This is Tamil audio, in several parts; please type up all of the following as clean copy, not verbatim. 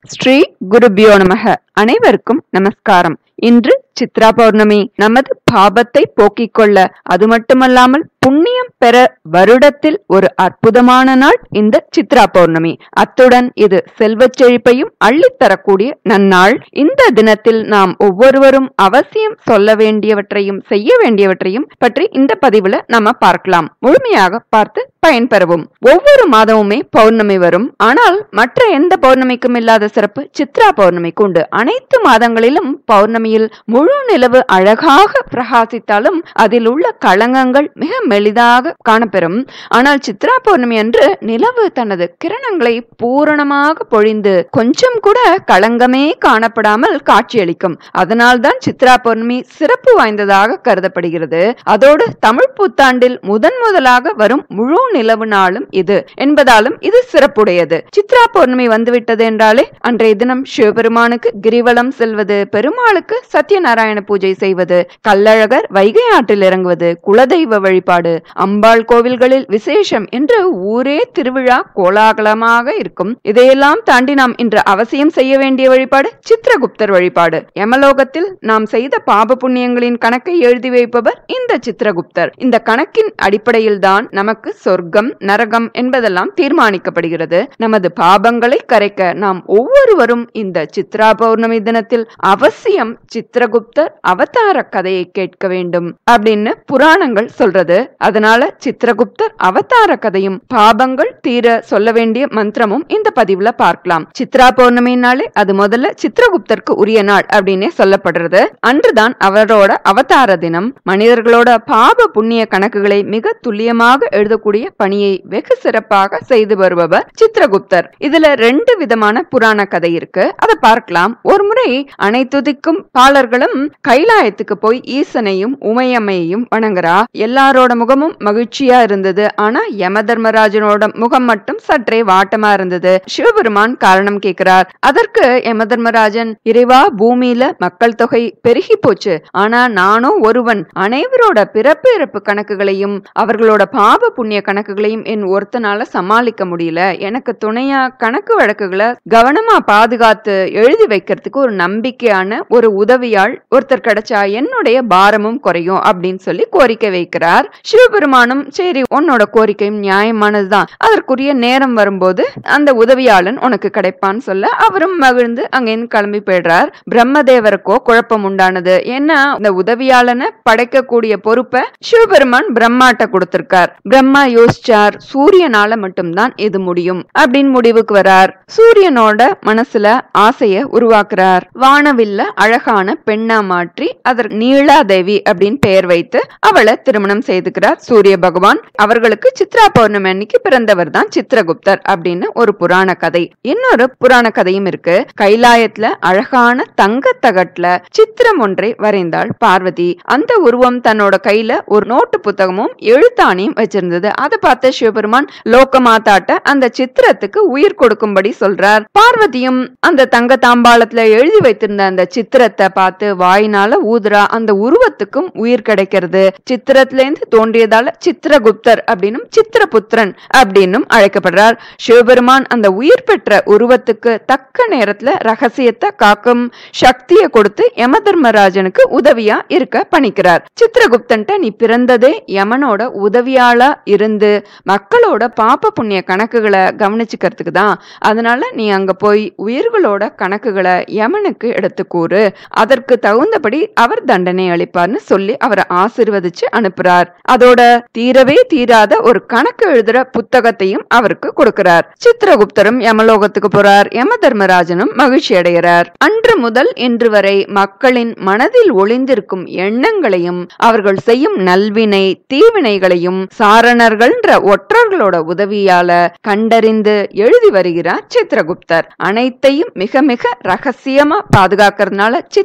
ஸ்ரீ குருபியோ நமக. அனைவருக்கும் நமஸ்காரம். இன்று சித்ரா பௌர்ணமி. நமது பாபத்தை போக்கிக் கொள்ள, அது மட்டுமல்லாமல் புண்ணியம் பெற வருடத்தில் ஒரு அற்புதமான நாள் இந்த சித்ரா பௌர்ணமி. அத்துடன் இது செல்வச் செழிப்பையும் அள்ளித்தரக்கூடிய நன்னாள். இந்த தினத்தில் நாம் ஒவ்வொருவரும் அவசியம் சொல்ல வேண்டியவற்றையும் செய்ய வேண்டியவற்றையும் பற்றி இந்த பதிவுல நாம பார்க்கலாம். முழுமையாக பார்த்து பயன்பெறவும். ஒவ்வொரு மாதமுமே பௌர்ணமி வரும். ஆனால் மற்ற எந்த பௌர்ணமிக்கும் இல்லாத சிறப்பு சித்ரா பௌர்ணமிக்கு உண்டு. அனைத்து மாதங்களிலும் பௌர்ணமியில் முழு நிலவு அழகாக பிரகாசித்தாலும் அதில் உள்ள களங்கங்கள் மிக மெலிதாக காணப்பெறும். ஆனால் சித்ரா பௌர்ணமி அன்று நிலவு தனது கிரணங்களை பூரணமாக பொழிந்து கொஞ்சம் கூட களங்கமே காணப்படாமல் காட்சியளிக்கும். அதனால்தான் சித்ரா பௌர்ணமி சிறப்பு வாய்ந்ததாக கருதப்படுகிறது. அதோடு தமிழ் புத்தாண்டில் முதலாக வரும் முழு நிலவு நாளும் இது என்பதாலும் இது சிறப்புடையது. சித்ரா பௌர்ணமி வந்துவிட்டது என்றாலே அன்றைய தினம் சிவபெருமானுக்கு கிரிவலம் செல்வது, பெருமாளுக்கு சத்யநாராயண பூஜை செய்வது, கள்ளழகர் வைகை ஆற்றில் இறங்குவது, குலதெய்வ வழிபாடு, அம்பாள் கோவில்களில் விசேஷம் என்று ஊரே திருவிழா கோலாகலமாக இருக்கும். இதையெல்லாம் தாண்டி நாம் இன்று அவசியம் செய்ய வேண்டிய வழிபாடு சித்ரகுப்தர் வழிபாடு. யமலோகத்தில் நாம் செய்த பாப புண்ணியங்களின் கணக்கை எழுதி வைப்பவர் இந்த சித்ரகுப்தர். இந்த கணக்கின் அடிப்படையில் தான் நமக்கு சொர்க்கம் நரகம் என்பதெல்லாம் தீர்மானிக்கப்படுகிறது. நமது பாபங்களை கரைக்க நாம் ஒவ்வொருவரும் இந்த சித்ரா பௌர்ணமி தினத்தில் அவசியம் சித்ரகுப்தர் அவதார கதையை கேட்க வேண்டும் அப்படின்னு புராணங்கள் சொல்றது. அதனால சித்ரகுப்தர் அவதார கதையும் பாபங்கள் தீர சொல்ல வேண்டிய மந்திரமும் இந்த பதிவுல பார்க்கலாம். சித்ரா பௌர்ணமினாலே அது முதல்ல சித்ரகுப்தருக்கு உரிய நாள் அப்படின்னே சொல்லப்படுறது. அன்றுதான் அவரோட அவதார தினம். மனிதர்களோட பாப புண்ணிய கணக்குகளை மிக துல்லியமாக எழுதக்கூடிய பணியை வெகு சிறப்பாக செய்து வருபவர் சித்ரகுப்தர். இதுல 2 விதமான புராண கதை இருக்கு. அதை பார்க்கலாம். ஒரு முறை அனைத்துதிக்கும் பாலர்களும் கைலாயத்துக்கு போய் ஈசனையும் உமையம்மையையும் வணங்குறா. எல்லாரோட முகமும் மகிழ்ச்சியா இருந்தது. ஆனா யம தர்மராஜனோட முகம் மட்டும் சற்றே வாட்டமா இருந்தது. சிவபெருமான் காரணம் கேட்கிறார். அதற்கு யம தர்மராஜன், இறைவா, பூமியில மக்கள் தொகை பெருகி போச்சு. ஆனா நானும் ஒருவன். அனைவரோட பிறப்பு இறப்பு கணக்குகளையும் அவர்களோட பாப புண்ணிய கணக்குகளையும் என் ஒருத்தனால சமாளிக்க முடியல. எனக்கு துணையா கணக்கு வழக்குகளை கவனமா பாதுகாத்து எழுதி வைக்கிறதுக்கு ஒரு நம்பிக்கையான ஒரு உதவியாள் ஒருத்தர் கிடைச்சா என்னுடைய பாரமும் குறையும் அப்படின்னு சொல்லி கோரிக்கை வைக்கிறார். சிவபெருமானும் சரி, உன்னோட கோரிக்கையும் நியாயமானதுதான், அதற்குரிய நேரம் வரும்போது அந்த உதவியாளன் உனக்கு கிடைப்பான்னு சொல்ல அவரும் மகிழ்ந்து அங்கிருந்து கிளம்பி போயிடுறார். பிரம்மதேவருக்கோ குழப்பம் உண்டானது. ஏன்னா இந்த உதவியாளனை படைக்கக்கூடிய பொறுப்பை சிவபெருமான் பிரம்மாட்ட கொடுத்திருக்கார். பிரம்மா யோசிச்சார், சூரியனால மட்டும்தான் இது முடியும் அப்படின்னு முடிவுக்கு வரார். சூரியனோட மனசுல ஆசைய உருவாக்குறார். வானவில்ல அழகான பெண்ணா மாற்றி அதற்கு நீலாதேவி அப்படின்னு பெயர் வைத்து அவளை திருமணம் செய்துக்கிறார் சூரிய பகவான். அவர்களுக்கு சித்ரா பௌர்ணமி அன்னைக்கு பிறந்தவர் தான் சித்ரகுப்தர் அப்படின்னு ஒரு புராண கதை. இன்னொரு புராண கதையும் இருக்கு. கைலாயத்துல அழகான தங்க தகட்டுல சித்திரம் ஒன்றை வரைந்தாள் பார்வதி. அந்த உருவம் தன்னோட கையில ஒரு நோட்டு புத்தகமும் எழுத்தாணியும் வச்சிருந்தது. அதை பார்த்த சிவபெருமான் லோகமாதாட்ட அந்த சித்திரத்துக்கு உயிர் கொடுக்கும்படி சொல்றார். பார்வதியும் அந்த தங்க தாம்பாளத்துல எழுதி வைத்திருந்த அந்த சித்திரத்தை பார்த்து வாயினால ஊதுரா. அந்த உருவத்துக்கும் உயிர் கிடைக்கிறது. சித்திரத்துல இருந்து தோன்றியதால சித்ரகுப்தர் அப்படின்னும் சித்திரபுத்திரன் அப்படின்னும் அழைக்கப்படுறார். சிவபெருமான் அந்த உயிர் பெற்ற உருவத்துக்கு தக்க நேரத்துல ரகசியத்தை காக்கும் சக்தியை கொடுத்து யம தர்மராஜனுக்கு உதவியா இருக்க பணிக்கிறார். சித்ரகுப்தன்ட்ட நீ பிறந்ததே யமனோட உதவியாளா இருந்து மக்களோட பாப்ப புண்ணிய கணக்குகளை கவனிச்சுக்கிறதுக்கு தான். அதனால நீ அங்க போய் உயிர்களோட கணக்குகளை யமனுக்கு எடுத்து கூறு. அதற்கு தகுந்தபடி அவர் தண்டனை அளிப்பார்னு சொல்லி அவரை ஆசீர்வதிச்சு அனுப்புறார். அதோட தீரவே தீராத ஒரு கணக்கு எழுதுற புத்தகத்தையும் அவருக்கு கொடுக்கிறார். சித்ரகுப்தரும் யமலோகத்துக்கு போறார். யம தர்மராஜனும் மகிழ்ச்சி அடைகிறார். அன்று முதல் இன்று வரை மக்களின் மனதில் ஒளிந்திருக்கும் எண்ணங்களையும் அவர்கள் செய்யும் நல்வினை தீவினைகளையும் சாரணர்கள்ன்ற ஒற்றர்களோட உதவியால கண்டறிந்து எழுதி வருகிறார் சித்ரகுப்தர். அனைத்தையும் மிக மிக ரகசியமா பாதுகாக்கிறதுனால சித்ரகுப்தர்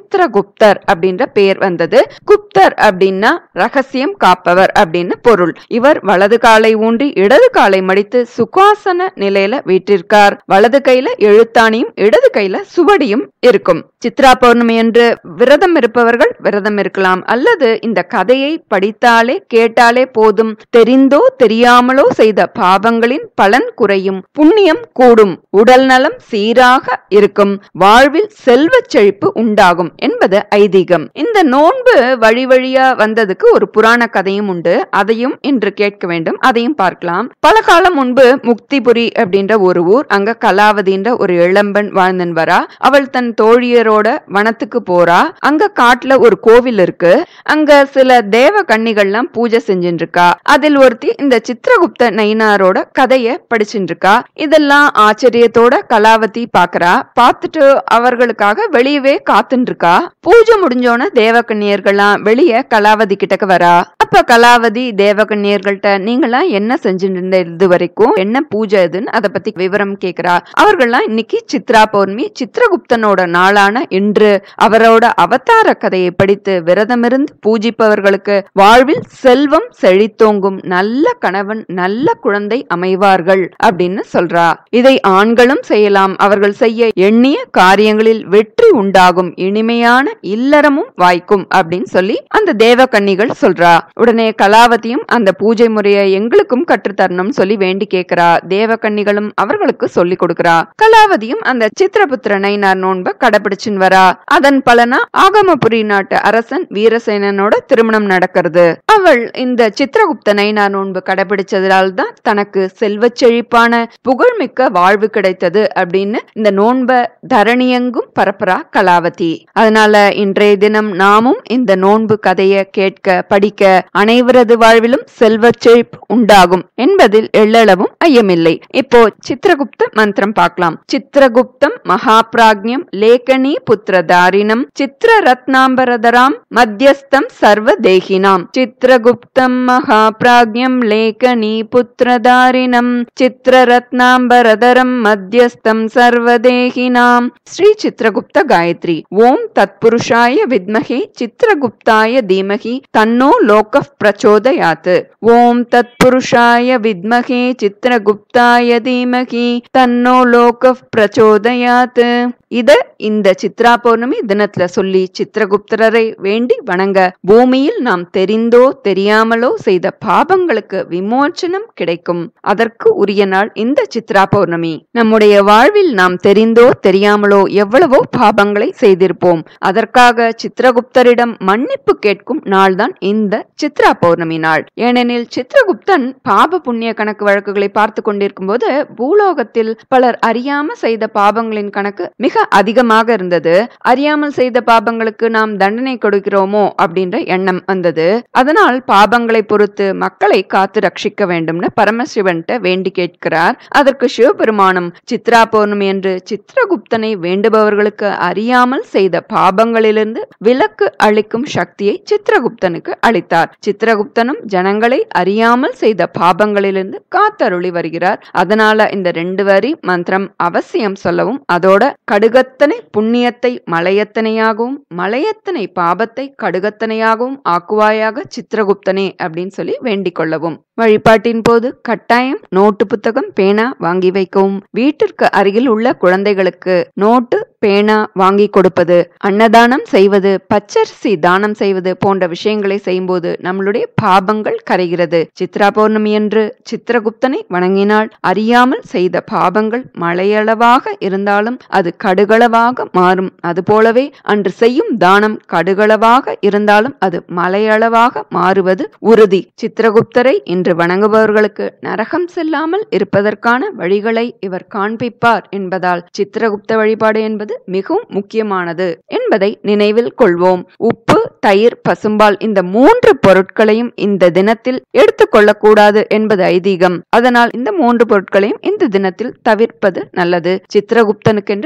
சித்திரகுப்தர் அப்படின்ற பெயர் வந்தது. குப்தர் அப்படின்னா ரகசியம் காப்பவர் அப்படின்னு பொருள். இவர் வலது காலை ஊன்றி இடது காலை மடித்து சுகாசன நிலையில வீற்றிருக்கார். வலது கையில எழுத்தாணியும் இடது கையில சுவடியும் இருக்கும். சித்ரா பௌர்ணமி என்று விரதம் இருப்பவர்கள் விரதம் இருக்கலாம், அல்லது இந்த கதையை படித்தாலே கேட்டாலே போதும், தெரிந்தோ தெரியாமலோ செய்த பாவங்களின் பலன் குறையும், புண்ணியம் கூடும், உடல் நலம் சீராக இருக்கும், வாழ்வில் செல்வ செழிப்பு உண்டாகும் என்பது ஐதீகம். இந்த நோன்பு வழி வழியா வந்ததுக்கு ஒரு புராண கதையும் உண்டு. அதையும் இன்று கேட்க வேண்டும், அதையும் பார்க்கலாம். பல காலம் முன்பு முக்திபுரி அப்படின்ற ஒரு ஊர். அங்க கலாவதின்ற ஒரு இளம்பெண் வாழ்ந்தன் வரா. அவள் தன் தோழியரோட வனத்துக்கு போறா. அங்க காட்டுல ஒரு கோவில் இருக்கு. அங்க சில தேவ கன்னிகள்லாம் பூஜை செஞ்சுட்டு இருக்கா. அதில் ஒருத்தி இந்த சித்திரகுப்த நயினாரோட கதைய படிச்சுட்டு இருக்கா. இதெல்லாம் ஆச்சரியத்தோட கலாவதி பாக்குறா. பார்த்துட்டு அவர்களுக்காக வெளியவே காத்துட்டு இருக்கா. பூஜை முடிஞ்சோன தேவகன்னியர்கள்லாம் வெளியே கலாவதி கிட்டக்கு வரா. அப்ப கலாவதி தேவகன்னியர்கள்ட்ட நீங்களாம் என்ன செஞ்சுட்டு இருந்த இது வரைக்கும், என்ன பூஜை இதுன்னு அதை பத்தி விவரம் கேக்குறா. அவர்கள்லாம் இன்னைக்கு சித்ரா பௌர்ணமி, சித்திரகுப்தனோட நாளான இன்று அவரோட அவதார கதையை படித்து விரதமிருந்து பூஜிப்பவர்களுக்கு வாழ்வில் செல்வம் செழித்தோங்கும், நல்ல கணவன் நல்ல குழந்தை அமைவார்கள் அப்படின்னு சொல்றா. இதை ஆண்களும் செய்யலாம். அவர்கள் செய்ய எண்ணிய காரியங்களில் வெற்றி உண்டாகும், இனிமையான இல்லறமும் வாய்க்கும் அப்படின்னு சொல்லி அந்த தேவகன்னிகள் சொல்றா. உடனே கலாவதியும் அந்த பூஜை முறையை எங்களுக்கும் கற்றுத்தரணும் சொல்லி வேண்டி கேட்கிறா. தேவகன்னிகளும் அவர்களுக்கு சொல்லி கொடுக்கிறா. கலாவதியும் அந்த சித்திரபுத்திர நயினார் நோன்பை கடைபிடிச்சுன்னு வரா. அதன் பலனா ஆகமபுரி நாட்டு அரசன் வீரசேனனோட திருமணம் நடக்கிறது. அவள் இந்த சித்திரகுப்த நயினார் நோன்பு கடைபிடிச்சதால் தான் தனக்கு செல்வ செழிப்பான புகழ்மிக்க வாழ்வு கிடைத்தது அப்படின்னு இந்த நோன்பை தரணியெங்கும் பரப்புறா கலாவதி. அதனால இன்றைய தினம் நாமும் இந்த நோன்பு கதையை கேட்க படிக்க அனைவரது வாழ்விலும் செல்வ செழிப்பு உண்டாகும் என்பதில் எள்ளளவும் ஐயமில்லை. இப்போ சித்திரகுப்த மந்திரம் பார்க்கலாம். சித்திரகுப்தம் மகாபிராக்ஞம் லேகனி புத்திரதாரிணம் சித்திர ரத்னாம்பரதராம் மத்தியஸ்தம் சர்வ தேகினாம். சித்திரகுப்தம் மகாபிராக்ஞம் லேகனி புத்திரதாரிணம் சித்திர ரத்னாம்பரதரம் மத்தியஸ்தம் சர்வ தேகினாம். ஸ்ரீ சித்திரகுப்த காயத்ரி. ஓம் தத்புருஷாய வித்மஹே சித்திரகுப்தாய தீமஹி தன்னோ லோக பிரச்சோதயாத். ஓம் தத்புருஷாய வித்மஹே சித்திரகுப்தாய தீமஹி தன்னோ லோக பிரச்சோதயாத். இத இந்த சித்ரா பௌர்ணமி தினத்துல சொல்லி சித்திரகுப்தரை வேண்டி வணங்க பூமியில் நாம் தெரிந்தோ தெரியாமலோ செய்த பாபங்களுக்கு விமோச்சனம் கிடைக்கும். அதற்கு உரிய நாள் இந்த சித்ரா பௌர்ணமி. நம்முடைய வாழ்வில் நாம் தெரிந்தோ தெரியாமலோ எவ்வளவோ பாபங்களை செய்திருப்போம். அதற்காக சித்திரகுப்தரிடம் மன்னிப்பு கேட்கும் நாள் தான் இந்த சித்ரா பௌர்ணமி நாள். ஏனெனில் சித்திரகுப்தன் பாப புண்ணிய கணக்கு வழக்குகளை பார்த்து கொண்டிருக்கும் போது பூலோகத்தில் பலர் அறியாம செய்த பாபங்களின் கணக்கு மிக அதிகமாக இருந்தது. அறியாமல் செய்த பாபங்களுக்கு நாம் தண்டனை கொடுக்கிறோமோ அப்படின்ற எண்ணம் வந்தது. அதனால் பாபங்களை பொறுத்து மக்களை காத்து ரட்சிக்க வேண்டும்னு பரமசிவன்ட்ட வேண்டி கேட்கிறார். அதற்கு சிவபெருமானும் சித்ரா பௌர்ணமி என்று சித்திரகுப்தனை வேண்டுபவர்களுக்கு அறியாமல் செய்த பாபங்களிலிருந்து விலக்கு அளிக்கும் சக்தியை சித்திரகுப்தனுக்கு அளித்தார். சித்திரகுப்தனும் ஜனங்களை அறியாமல் செய்த பாபங்களிலிருந்து காத்தருளி வருகிறார். அதனால இந்த 2 வரி மந்திரம் அவசியம் சொல்லவும், அதோட கடுகத்தனை புண்ணியத்தை மலையத்தனையாகவும் மலையத்தனை பாபத்தை கடுகத்தனையாகவும் ஆக்குவாயாக சித்திரகுப்தனே அப்படின்னு சொல்லி வேண்டிக் கொள்ளவும். வழிபாட்டின் போது கட்டாயம் நோட்டு புத்தகம் பேனா வாங்கி வைக்கவும். வீட்டிற்கு அருகில் உள்ள குழந்தைகளுக்கு நோட்டு பேனா வாங்கி கொடுப்பது, அன்னதானம் செய்வது, பச்சரிசி தானம் செய்வது போன்ற விஷயங்களை செய்யும்போது நம்மளுடைய பாபங்கள் கரைகிறது. சித்ரா பௌர்ணமி என்று சித்திரகுப்தனை வணங்கினால் அறியாமல் செய்த பாபங்கள் மலையளவாக இருந்தாலும் அது கடுகளவாக மாறும். அதுபோலவே அன்று செய்யும் தானம் கடுகளவாக இருந்தாலும் அது மலையளவாக மாறுவது உறுதி. சித்திரகுப்தரை இன்று வணங்குபவர்களுக்கு நரகம் செல்லாமல் இருப்பதற்கான வழிகளை இவர் காண்பிப்பார் என்பதால் சித்திரகுப்த வழிபாடு என்பது மிகவும் முக்கியமானது என்பதை நினைவில் கொள்வோம். உப்பு, தயிர், பசும்பால் இந்த 3 பொருட்களையும் இந்த தினத்தில் எடுத்துக்கொள்ளக்கூடாது என்பது ஐதீகம். அதனால் இந்த 3 பொருட்களையும் இந்த தினத்தில் தவிர்ப்பது நல்லது. சித்திரகுப்தனுக்கென்று தனி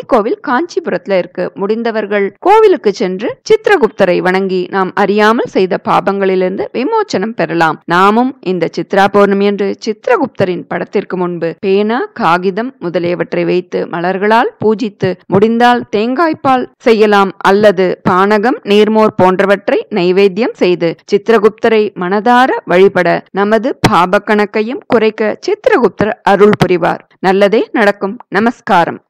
கோவில் காஞ்சிபுரத்துல இருக்கு. முடிந்தவர்கள் கோவிலுக்கு சென்று சித்திரகுப்தரை வணங்கி நாம் அறியாமல் செய்த பாபங்களிலிருந்து விமோச்சனம் பெறலாம். நாமும் இந்த சித்ரா பௌர்ணமி என்று சித்திரகுப்தரின் படத்திற்கு முன்பு பேனா, காகிதம் முதலியவற்றை வைத்து மலர்களால் பூஜித்து, முடிந்தால் தேங்காய்பால் செய்யலாம் அல்லது பானகம், நீர்மோர் போன்றவற்றை நைவேத்தியம் செய்து சித்திரகுப்தரை மனதார வழிபட நமது பாப கணக்கையும் குறைக்க சித்திரகுப்தர் அருள் புரிவார். நல்லதே நடக்கும். நமஸ்காரம்.